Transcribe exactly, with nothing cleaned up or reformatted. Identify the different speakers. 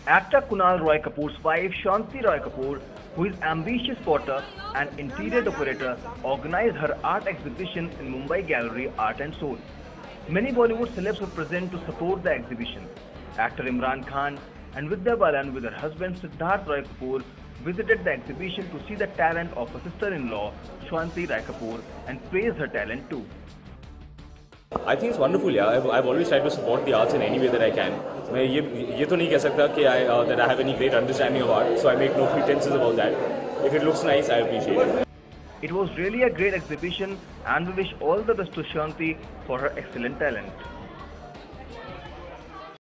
Speaker 1: Actor Kunal Roy Kapoor's wife Shanti Roy Kapoor, who is ambitious potter and interior decorator, organized her art exhibition in Mumbai Gallery Art and Soul. Many Bollywood celebs were present to support the exhibition. Actor Imran Khan and Vidya Balan with her husband Siddharth Roy Kapoor visited the exhibition to see the talent of her sister-in-law Shanti Roy Kapoor and praise her talent too.
Speaker 2: I think it's wonderful, yeah. I've, I've always tried to support the arts in any way that I can. मैं ये ये तो नहीं कह सकता कि I uh, that I have any great understanding of art, so I make no pretenses about that. If it looks nice, I appreciate it.
Speaker 1: It was really a great exhibition and we wish all the best to Shanti for her excellent talent.